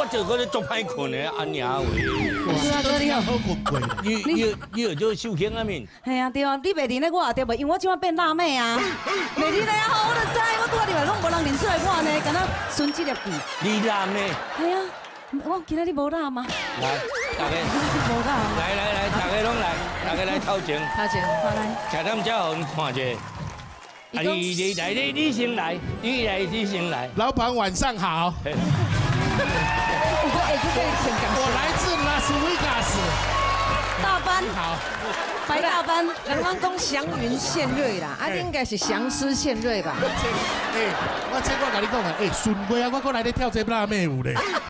这个咧足歹困的，安娘喂。 是啊，哥你好。 好困过。 你有做秀卿啊面？ 系啊，对啊，你袂伫咧我对袂？因为我即摆变辣妹啊，袂伫咧啊，我就知，我拄仔入来拢无人认出来我呢，敢若孙这粒记。 你辣咩？ 系啊，我今仔日无辣吗？ 来，大家无辣。 来，大家拢来，大家来头前。 头前，好来。 吃点才互人看者。啊，你来，你先来，你先来。 老板晚上好。我来自拉斯维加斯。 大班。 好。 白大班。 人讲讲祥云献瑞啦，啊，你应该是祥狮献瑞吧？ 我跟你讲啊，顺过啊，我过来咧跳这辣妹舞咧。